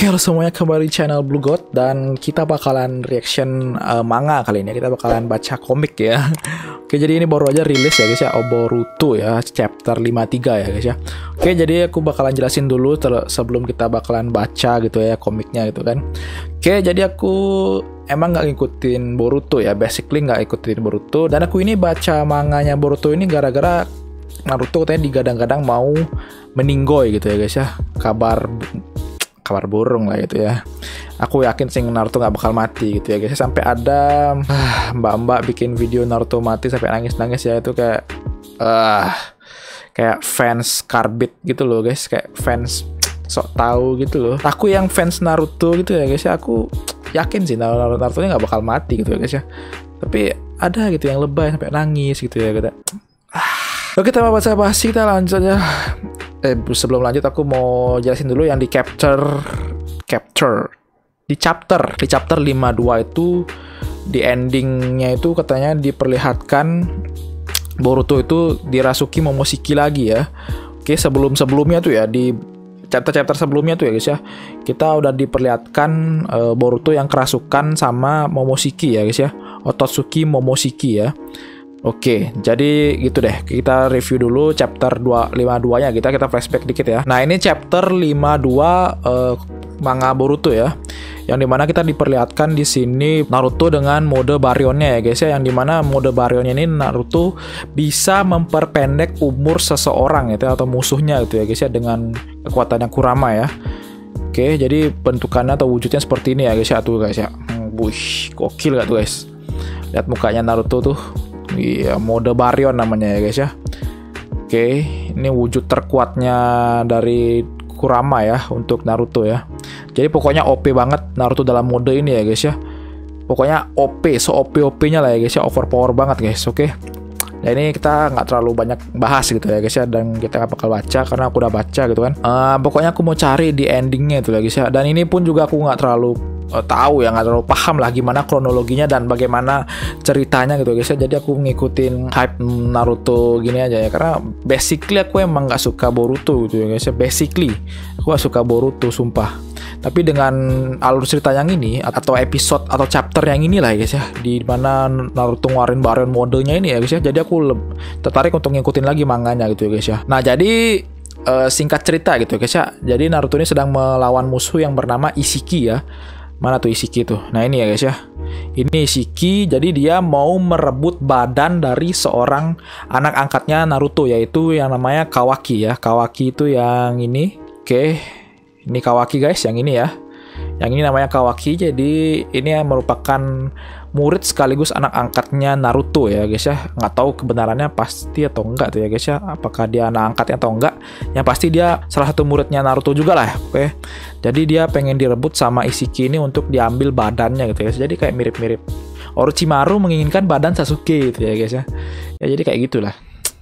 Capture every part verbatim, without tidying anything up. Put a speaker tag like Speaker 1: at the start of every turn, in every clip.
Speaker 1: Oke, halo semuanya, kembali di channel Blue God dan kita bakalan reaction uh, manga kali ini. Kita bakalan baca komik ya. Oke, jadi ini baru aja rilis ya guys ya, Boruto ya, chapter lima puluh tiga ya guys ya. Oke, jadi aku bakalan jelasin dulu sebelum kita bakalan baca gitu ya komiknya gitu kan. Oke, jadi aku emang nggak ngikutin Boruto ya, basically nggak ikutin Boruto. Dan aku ini baca manganya Boruto ini gara-gara Naruto katanya digadang-gadang mau meninggoy gitu ya guys ya. Kabar kabar burung lah gitu ya. Aku yakin sih Naruto nggak bakal mati gitu ya guys. Sampai ada ah, mbak-mbak bikin video Naruto mati sampai nangis-nangis ya, itu kayak uh, kayak fans karbit gitu loh guys, kayak fans sok tahu gitu loh. Aku yang fans Naruto gitu ya guys ya, aku yakin sih Naruto Naruto nya nggak bakal mati gitu ya guys ya. Tapi ada gitu yang lebay sampai nangis gitu ya gitu. Ah. Oke, kita bahas basi kita lanjut aja. Eh, sebelum lanjut aku mau jelasin dulu yang di capture capture di chapter di chapter lima puluh dua itu, di endingnya itu katanya diperlihatkan Boruto itu dirasuki Momoshiki lagi ya. Oke, sebelum sebelumnya tuh ya, di chapter-chapter sebelumnya tuh ya guys ya, kita udah diperlihatkan uh, Boruto yang kerasukan sama Momoshiki ya guys ya, Otsutsuki Momoshiki ya. Oke, jadi gitu deh. Kita review dulu chapter dua lima puluh dua-nya, kita kita flashback dikit ya. Nah, ini chapter lima puluh dua uh, manga Boruto ya. Yang dimana kita diperlihatkan di sini Naruto dengan mode Baryon-nya ya guys ya, yang dimana mode Baryon ini Naruto bisa memperpendek umur seseorang gitu ya, atau musuhnya gitu ya guys ya, dengan kekuatannya Kurama ya. Oke, jadi bentukannya atau wujudnya seperti ini ya guys ya, tuh guys ya. Hmm, Wuih, gokil gak tuh guys? Lihat mukanya Naruto tuh. Iya, mode Baryon namanya ya guys ya. Oke, ini wujud terkuatnya dari Kurama ya untuk Naruto ya. Jadi pokoknya O P banget Naruto dalam mode ini ya guys ya. Pokoknya O P, so O P O P-nya lah ya guys ya, overpower banget guys. Oke. Nah, ini kita nggak terlalu banyak bahas gitu ya guys ya, dan kita nggak bakal baca karena aku udah baca gitu kan. Uh, pokoknya aku mau cari di endingnya itu ya guys ya. Dan ini pun juga aku nggak terlalu uh, tahu ya, nggak terlalu paham lah gimana kronologinya dan bagaimana ceritanya gitu guys ya. Jadi aku ngikutin hype Naruto gini aja ya, karena basically aku emang nggak suka Boruto gitu ya guys ya. Basically aku nggak suka Boruto sumpah. Tapi dengan alur cerita yang ini atau episode atau chapter yang ini lah ya guys ya, di mana Naruto ngeluarin Baryon modenya ini ya guys ya, jadi aku tertarik untuk ngikutin lagi manganya gitu ya guys ya. Nah, jadi uh, singkat cerita gitu ya guys ya, jadi Naruto ini sedang melawan musuh yang bernama Ishiki ya. Mana tuh Ishiki tuh? Nah, ini ya guys ya, ini Ishiki. Jadi dia mau merebut badan dari seorang anak angkatnya Naruto, yaitu yang namanya Kawaki ya. Kawaki itu yang ini. Oke, ini Kawaki guys, yang ini ya. Yang ini namanya Kawaki. Jadi ini merupakan murid sekaligus anak angkatnya Naruto ya guys ya. Nggak tahu kebenarannya pasti atau enggak tuh ya guys ya, apakah dia anak angkatnya atau enggak. Yang pasti dia salah satu muridnya Naruto juga lah. Oke. Jadi dia pengen direbut sama Ishiki ini untuk diambil badannya gitu ya guys. Jadi kayak mirip-mirip Orochimaru menginginkan badan Sasuke gitu ya guys ya. Ya jadi kayak gitulah.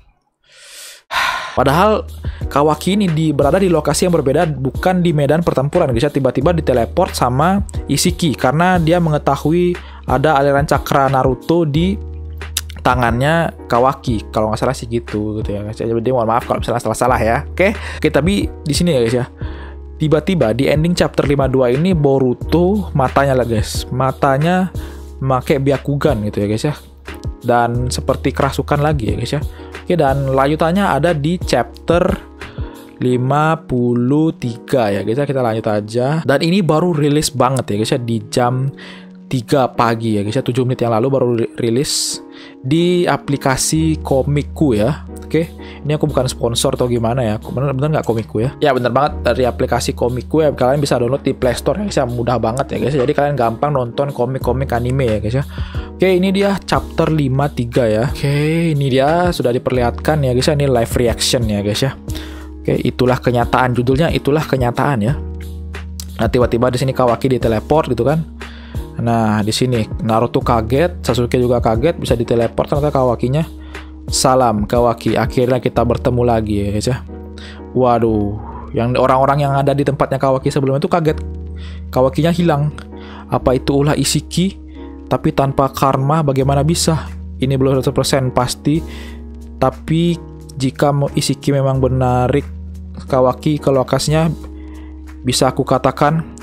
Speaker 1: Padahal Kawaki ini di, berada di lokasi yang berbeda, bukan di medan pertempuran guys ya. Tiba-tiba diteleport sama Ishiki karena dia mengetahui ada aliran cakra Naruto di tangannya Kawaki, kalau nggak salah sih gitu gitu ya guys. Jadi mohon maaf kalau misalnya salah-salah ya. Oke, oke, tapi di sini ya guys ya, tiba-tiba di ending chapter lima puluh dua ini Boruto matanya lah guys, matanya pakai Byakugan gitu ya guys ya, dan seperti kerasukan lagi ya guys ya. Oke, dan lanjutannya ada di chapter lima puluh tiga ya guys ya. Kita lanjut aja. Dan ini baru rilis banget ya guys ya, di jam tiga pagi ya guys ya, tujuh menit yang lalu baru rilis di aplikasi Komiku ya. Oke, ini aku bukan sponsor atau gimana ya, bener-bener nggak Komiku ya. Ya bener banget, dari aplikasi Komiku ya, kalian bisa download di Play Store ya guys ya, mudah banget ya guys ya. Jadi kalian gampang nonton komik-komik anime ya guys ya. Oke, ini dia chapter lima puluh tiga ya. Oke, ini dia sudah diperlihatkan ya guys ya, ini live reaction ya guys ya. Oke, itulah kenyataan, judulnya itulah kenyataan ya. Nah, tiba-tiba di sini Kawaki diteleport gitu kan. Nah, di sini Naruto kaget, Sasuke juga kaget, bisa diteleport ternyata Kawakinya. Salam Kawaki, akhirnya kita bertemu lagi ya guys ya. Waduh, yang orang-orang yang ada di tempatnya Kawaki sebelumnya itu kaget. Kawakinya hilang. Apa itu ulah Ishiki? Tapi tanpa karma bagaimana bisa? Ini belum seratus persen pasti. Tapi jika Ishiki memang menarik Kawaki ke lokasinya, bisa aku katakan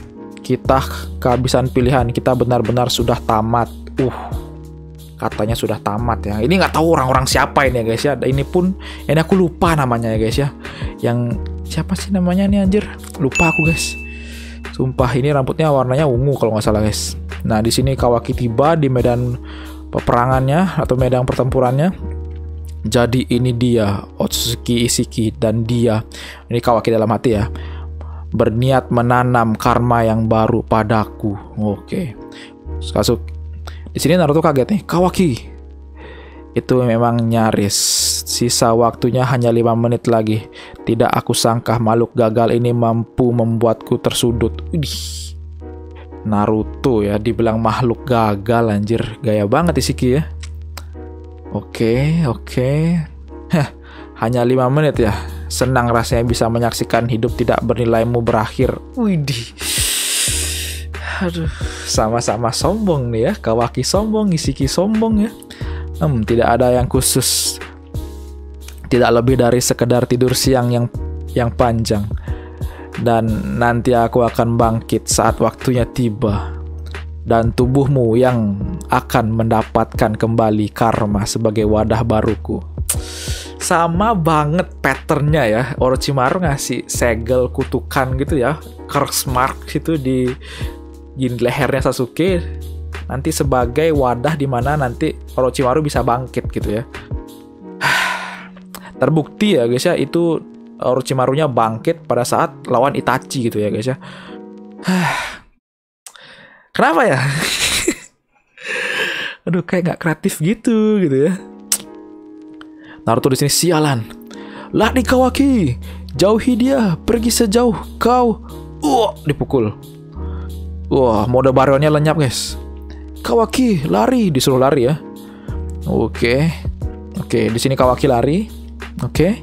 Speaker 1: Kita kehabisan pilihan. Kita benar-benar sudah tamat. Uh, katanya sudah tamat ya. Ini nggak tahu orang-orang siapa ini ya guys ya. Ini pun, ini aku lupa namanya ya guys ya. Yang siapa sih namanya nih anjir? Lupa aku guys. Sumpah, ini rambutnya warnanya ungu kalau nggak salah guys. Nah di sini Kawaki tiba di medan peperangannya atau medan pertempurannya. Jadi ini dia Otsutsuki Isshiki dan dia, ini Kawaki dalam hati ya, berniat menanam karma yang baru padaku. Oke. Sasuke. Di sini Naruto kaget nih. Kawaki. Itu memang nyaris. Sisa waktunya hanya lima menit lagi. Tidak aku sangka makhluk gagal ini mampu membuatku tersudut. Udih. Naruto ya, dibilang makhluk gagal anjir. Gaya banget Isshiki ya. Oke, oke. Hah, hanya lima menit ya. Senang rasanya bisa menyaksikan hidup tidak bernilaimu berakhir. Widih. Aduh, sama-sama sombong nih ya. Kawaki sombong, Isshiki sombong ya. Hmm, tidak ada yang khusus. Tidak lebih dari sekedar tidur siang yang yang panjang. Dan nanti aku akan bangkit saat waktunya tiba. Dan tubuhmu yang akan mendapatkan kembali karma sebagai wadah baruku. Sama banget patternnya ya. Orochimaru ngasih segel kutukan gitu ya, curse mark gitu di, di lehernya Sasuke. Nanti sebagai wadah dimana nanti Orochimaru bisa bangkit gitu ya. Terbukti ya guys ya, itu Orochimaru-nya bangkit pada saat lawan Itachi gitu ya guys ya. Kenapa ya? Aduh, kayak nggak kreatif gitu gitu ya. Naruto di sini sialan. Lari Kawaki, jauhi dia, pergi sejauh kau. Uh, dipukul. Wah, mode Baryon-nya lenyap guys. Kawaki lari, disuruh lari ya. Oke, oke, di sini Kawaki lari. Oke.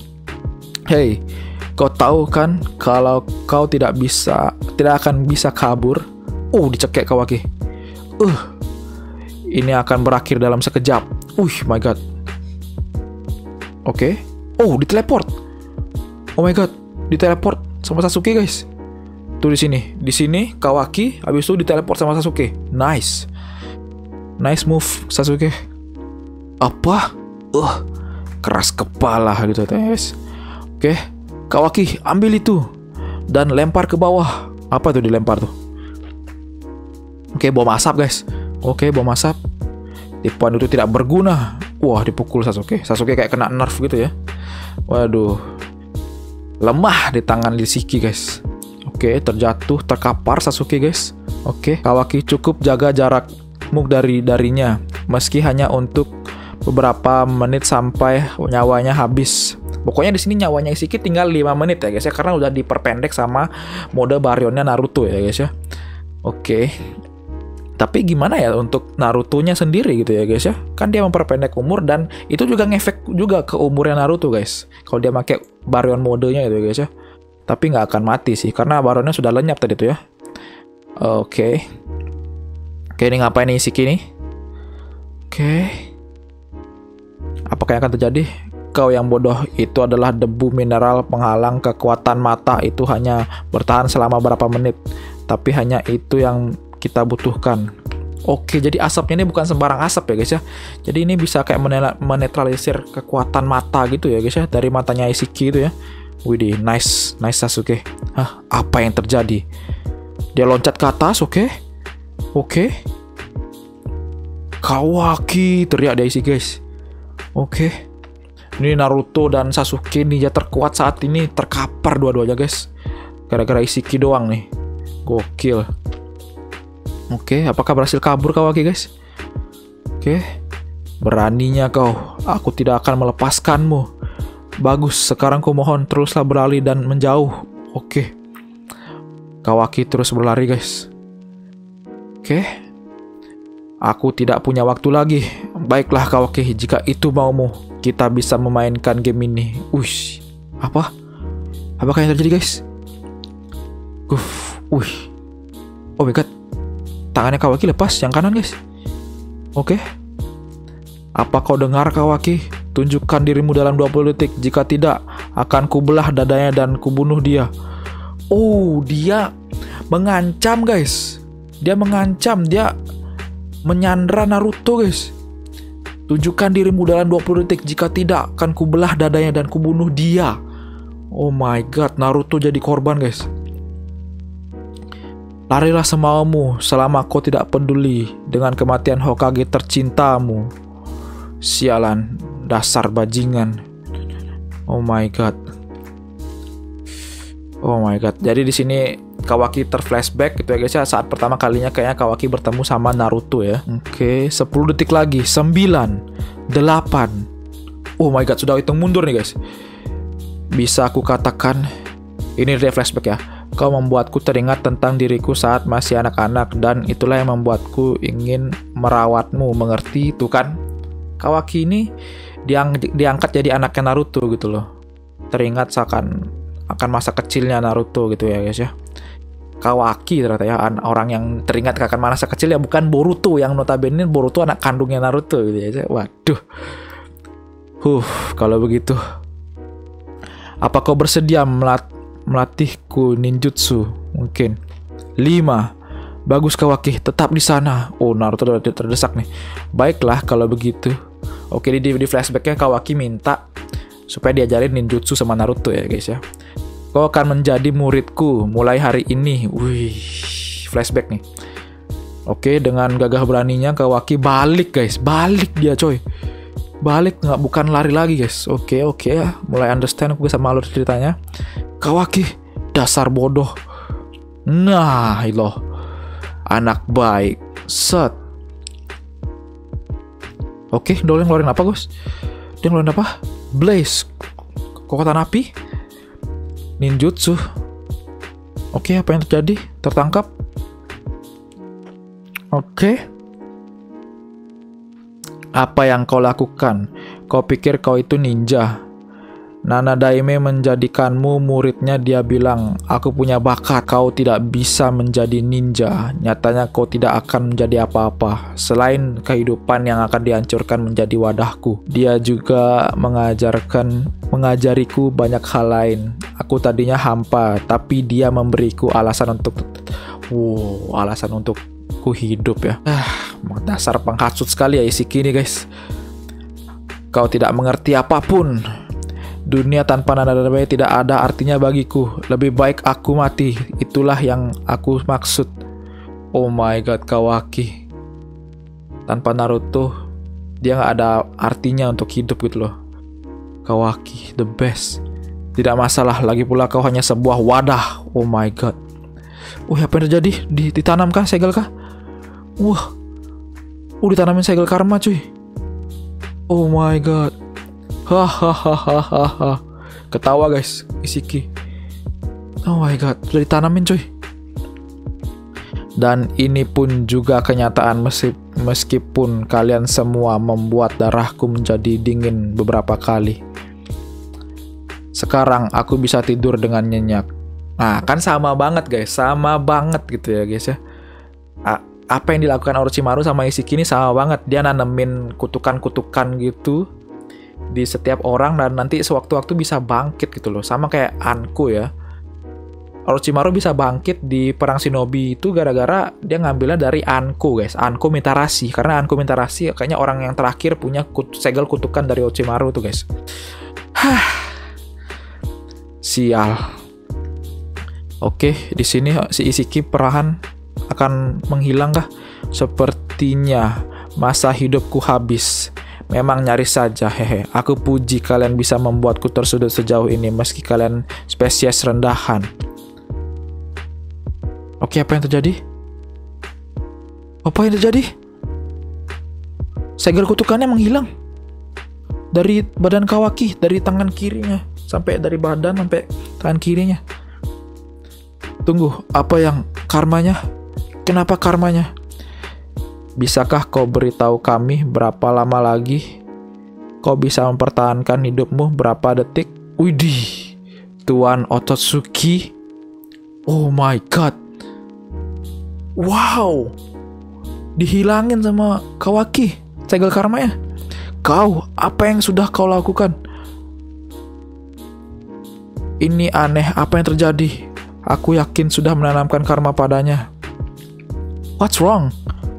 Speaker 1: Hey, kau tahu kan kalau kau tidak bisa, tidak akan bisa kabur. Uh, dicekek Kawaki. Uh, ini akan berakhir dalam sekejap. Uh, my god. Oke. Okay. Oh, diteleport. Oh my god, diteleport sama Sasuke guys. Tuh di sini, di sini Kawaki, habis itu diteleport sama Sasuke. Nice, nice move Sasuke. Apa? Uh, keras kepala gitu guys. Oke, okay. Kawaki ambil itu dan lempar ke bawah. Apa tuh dilempar tuh? Oke, okay, bom asap guys. Oke, okay, bom asap. Tipuan itu tidak berguna. Wah, dipukul Sasuke. Sasuke kayak kena nerf gitu ya. Waduh. Lemah di tangan Isshiki guys. Oke, okay, terjatuh, terkapar Sasuke guys. Oke, okay. Kawaki cukup jaga jarakmu dari darinya, meski hanya untuk beberapa menit sampai nyawanya habis. Pokoknya di sini nyawanya Isshiki tinggal lima menit ya guys ya, karena udah diperpendek sama mode Baryonnya Naruto ya guys ya. Oke. Okay. Tapi gimana ya untuk Naruto-nya sendiri gitu ya guys ya? Kan dia memperpendek umur dan itu juga ngefek juga ke umurnya Naruto guys. Kalau dia pakai Baryon modenya gitu ya guys ya. Tapi nggak akan mati sih karena Baryonnya sudah lenyap tadi tuh ya. Oke. Okay. Oke, ini ngapain nih Isshiki nih? Oke. Okay. Apakah yang akan terjadi? Kau yang bodoh, itu adalah debu mineral penghalang kekuatan mata. Itu hanya bertahan selama berapa menit. Tapi hanya itu yang kita butuhkan. Oke, jadi asapnya ini bukan sembarang asap ya guys ya. Jadi ini bisa kayak menetralisir kekuatan mata gitu ya guys ya, dari matanya Isshiki itu ya. Widih, nice, nice Sasuke. Hah, apa yang terjadi? Dia loncat ke atas, oke? Oke. Kawaki, teriak dia Isshiki guys. Oke. Ini Naruto dan Sasuke ninja terkuat saat ini terkapar dua-duanya guys. Gara-gara Isshiki doang nih. Gokil. Oke, apakah berhasil kabur Kawaki guys? Oke. Beraninya kau. Aku tidak akan melepaskanmu. Bagus, sekarang ku mohon teruslah berlari dan menjauh. Oke. Kawaki terus berlari guys. Oke. Aku tidak punya waktu lagi. Baiklah Kawaki, jika itu maumu, kita bisa memainkan game ini. Ush. Apa? Apakah yang terjadi guys? Uff. Wih. Oh my god. Tangannya Kawaki lepas, yang kanan guys. Oke. Apa kau dengar Kawaki? Tunjukkan dirimu dalam dua puluh detik. Jika tidak, akan kubelah dadanya dan kubunuh dia. Oh, dia mengancam guys. Dia mengancam, dia menyandra Naruto guys. Tunjukkan dirimu dalam dua puluh detik, jika tidak akan kubelah dadanya dan kubunuh dia. Oh my god, Naruto jadi korban guys. Larilah semaumu selama kau tidak peduli dengan kematian Hokage tercintamu. Sialan, dasar bajingan. Oh my god. Oh my god. Jadi di sini Kawaki terflashback gitu ya guys ya, saat pertama kalinya kayaknya Kawaki bertemu sama Naruto ya. Oke, sepuluh detik lagi. sembilan, delapan. Oh my god, sudah hitung mundur nih guys. Bisa aku katakan, ini dia flashback ya. Kau membuatku teringat tentang diriku saat masih anak-anak, dan itulah yang membuatku ingin merawatmu, mengerti itu kan? Kawaki ini diang diangkat jadi anaknya Naruto gitu loh. Teringat seakan akan masa kecilnya Naruto gitu ya guys ya. Kawaki ternyata ya, orang yang teringat akan masa kecil ya, bukan Boruto yang notabene Boruto anak kandungnya Naruto gitu ya. Waduh. Huh, kalau begitu, apa kau bersedia melat melatihku ninjutsu? Mungkin. lima. Bagus Kawaki, tetap di sana. Oh, Naruto udah terdesak nih. Baiklah kalau begitu. Oke, di, di flashbacknya Kawaki minta supaya diajarin ninjutsu sama Naruto ya guys ya. Kau akan menjadi muridku mulai hari ini. Wih, flashback nih. Oke, dengan gagah beraninya Kawaki balik guys. Balik dia coy. Balik, nggak, bukan lari lagi guys. Oke, oke ya. Mulai understand aku sama alur ceritanya. Kawaki, dasar bodoh. Nah, loh. Anak baik. Set. Oke, Dole ngeluarin apa guys? Dia ngeluarin apa? Blaze. Kekuatan api. Ninjutsu. Oke, apa yang terjadi? Tertangkap. Oke. Apa yang kau lakukan? Kau pikir kau itu ninja? Nana Daime menjadikanmu muridnya. Dia bilang, aku punya bakat. Kau tidak bisa menjadi ninja. Nyatanya kau tidak akan menjadi apa-apa selain kehidupan yang akan dihancurkan menjadi wadahku. Dia juga mengajarkan mengajariku banyak hal lain. Aku tadinya hampa, tapi dia memberiku alasan untuk wow, alasan untuk ku hidup ya. Ah, dasar penghasut sekali ya Isiki ini guys. Kau tidak mengerti apapun. Dunia tanpa Nana Daime tidak ada artinya bagiku. Lebih baik aku mati. Itulah yang aku maksud. Oh my god, Kawaki. Tanpa Naruto, dia nggak ada artinya untuk hidup gitu loh. Kawaki, the best. Tidak masalah, lagi pula kau hanya sebuah wadah. Oh my god. Wah, apa yang terjadi? Ditanam kah? Segel kah? Wah. Uh, ditanamin segel karma cuy. Oh my god. Hahaha. Ketawa guys, Isiki. Oh my god, sudah ditanamin cuy. Dan ini pun juga kenyataan, meskipun kalian semua membuat darahku menjadi dingin beberapa kali. Sekarang aku bisa tidur dengan nyenyak. Nah, kan sama banget guys, sama banget gitu ya guys ya. A apa yang dilakukan Orochimaru sama Isiki ini sama banget. Dia nanemin kutukan-kutukan gitu di setiap orang dan nanti sewaktu-waktu bisa bangkit gitu loh. Sama kayak Anko ya. Orochimaru bisa bangkit di perang shinobi itu gara-gara dia ngambilnya dari Anko guys. Anko Mitarashi. Karena Anko Mitarashi kayaknya orang yang terakhir punya kut segel kutukan dari Orochimaru tuh guys. Hah. Sial. Oke, di sini si Isiki perlahan akan menghilang kah? Sepertinya masa hidupku habis. Memang nyaris saja, hehe. Aku puji kalian bisa membuatku tersudut sejauh ini, meski kalian spesies rendahan. Oke, apa yang terjadi? Apa yang terjadi? Segel kutukannya menghilang dari badan Kawaki, dari tangan kirinya sampai dari badan sampai tangan kirinya. Tunggu, apa yang karmanya? Kenapa karmanya? Bisakah kau beritahu kami berapa lama lagi kau bisa mempertahankan hidupmu? Berapa detik? Widih, Tuan Otsutsuki. Oh my god. Wow. Dihilangin sama Kawaki segel karmanya. Kau, apa yang sudah kau lakukan? Ini aneh, apa yang terjadi? Aku yakin sudah menanamkan karma padanya. What's wrong?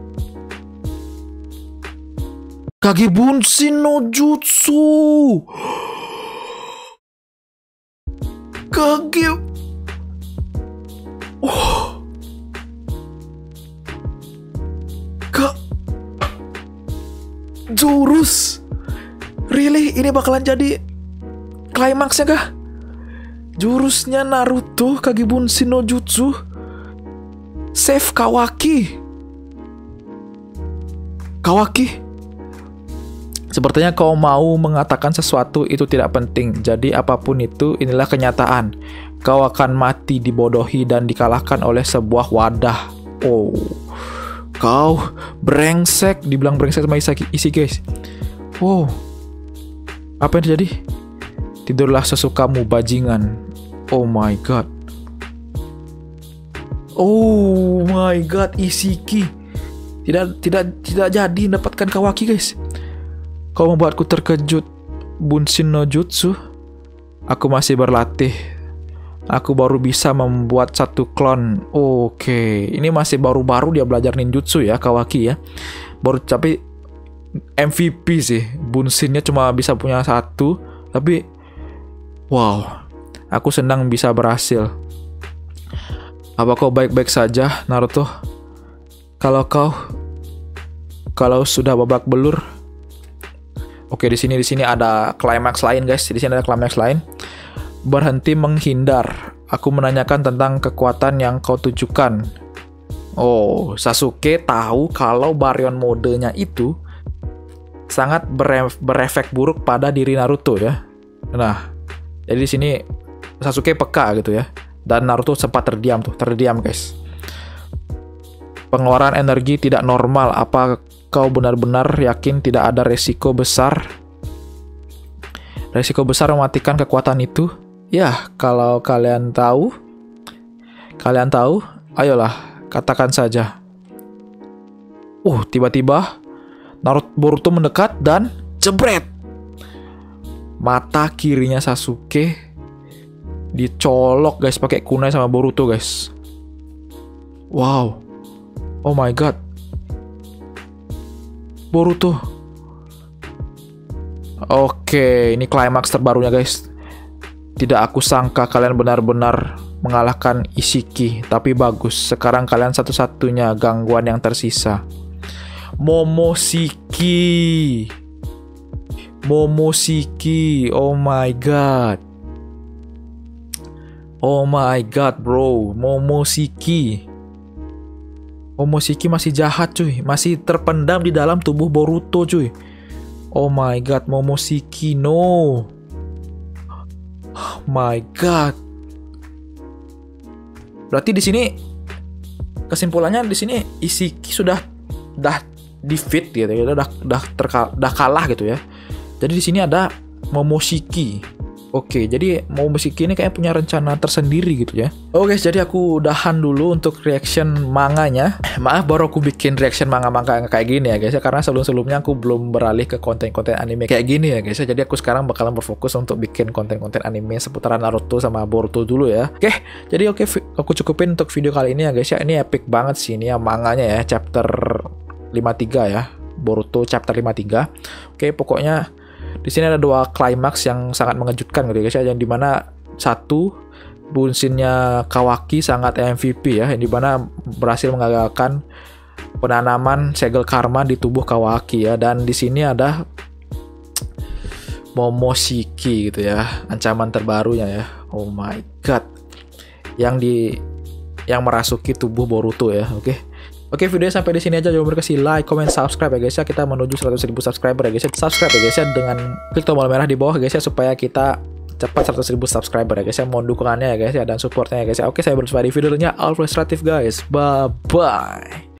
Speaker 1: Kage Bunshin no Jutsu. Kage. Oh. Ka. Jurus. Really? Ini bakalan jadi klimaksnya kah? Jurusnya Naruto Kage Bunshin no Jutsu Save Kawaki. Kawaki, sepertinya kau mau mengatakan sesuatu itu tidak penting. Jadi apapun itu, inilah kenyataan. Kau akan mati, dibodohi, dan dikalahkan oleh sebuah wadah. Oh, kau brengsek. Dibilang brengsek sama Isaki, isi guys. Oh, apa yang terjadi? Tidurlah sesukamu, bajingan. Oh my god. Oh my god, Isiki tidak tidak tidak jadi mendapatkan Kawaki guys. Kau membuatku terkejut. Bunshin no Jutsu. Aku masih berlatih. Aku baru bisa membuat satu klon. Oke, okay. Ini masih baru-baru dia belajar ninjutsu ya, Kawaki ya. Baru, tapi M V P sih. Bunshinnya cuma bisa punya satu, tapi wow. Aku senang bisa berhasil. Apa kau baik-baik saja, Naruto? Kalau kau kalau sudah babak belur. Oke, di sini di sini ada klimaks lain, guys. Di sini ada klimaks lain. Berhenti menghindar. Aku menanyakan tentang kekuatan yang kau tunjukkan. Oh, Sasuke tahu kalau Baryon modenya itu sangat beref berefek buruk pada diri Naruto ya. Nah, jadi di sini Sasuke peka gitu ya. Dan Naruto sempat terdiam tuh, terdiam guys. Pengeluaran energi tidak normal. Apa kau benar-benar yakin tidak ada resiko besar? Resiko besar mematikan kekuatan itu? Ya, kalau kalian tahu, kalian tahu, ayolah, katakan saja. Uh, tiba-tiba Naruto Boruto mendekat dan jebret. Mata kirinya Sasuke dicolok guys pakai kunai sama Boruto guys. Wow. Oh my god. Boruto. Oke, ini klimaks terbarunya guys. Tidak aku sangka kalian benar-benar mengalahkan Isiki, tapi bagus. Sekarang kalian satu-satunya gangguan yang tersisa. Momoshiki. Momoshiki. Oh my god. Oh my god bro, Momoshiki. Momoshiki masih jahat cuy, masih terpendam di dalam tubuh Boruto cuy. Oh my god, Momoshiki no. Oh my god. Berarti di sini kesimpulannya di sini Isiki sudah dah defeat gitu ya, udah udah terkal, udah kalah gitu ya. Jadi di sini ada Momoshiki. Oke, jadi Momoshiki ini kayak punya rencana tersendiri gitu ya. Oke, jadi aku udahan dulu untuk reaction manganya. Maaf baru aku bikin reaction manga-manga kayak gini ya guys ya, karena sebelum-sebelumnya aku belum beralih ke konten-konten anime kayak gini ya guys ya. Jadi aku sekarang bakalan berfokus untuk bikin konten-konten anime seputaran Naruto sama Boruto dulu ya. Oke, jadi oke aku cukupin untuk video kali ini ya guys ya. Ini epic banget sih ini ya manganya ya, chapter lima puluh tiga ya. Boruto chapter lima puluh tiga. Oke, pokoknya di sini ada dua klimaks yang sangat mengejutkan gitu guys ya, yang dimana satu Bunshinnya Kawaki sangat M V P ya, yang dimana berhasil mengagalkan penanaman segel karma di tubuh Kawaki ya, dan di sini ada Momoshiki gitu ya, ancaman terbarunya ya. Oh my god, yang di yang merasuki tubuh Boruto ya. Oke. Oke, videonya sampai di sini aja. Jangan lupa kasih like, comment, subscribe ya guys ya. Kita menuju seratus ribu subscriber ya guys ya. Subscribe ya guys ya dengan klik tombol merah di bawah guys ya, supaya kita cepat seratus ribu subscriber ya guys ya. Mohon dukungannya ya guys ya, dan supportnya ya guys ya. Oke, saya berjumpa di video lainnya. Always Stratif guys. Bye bye.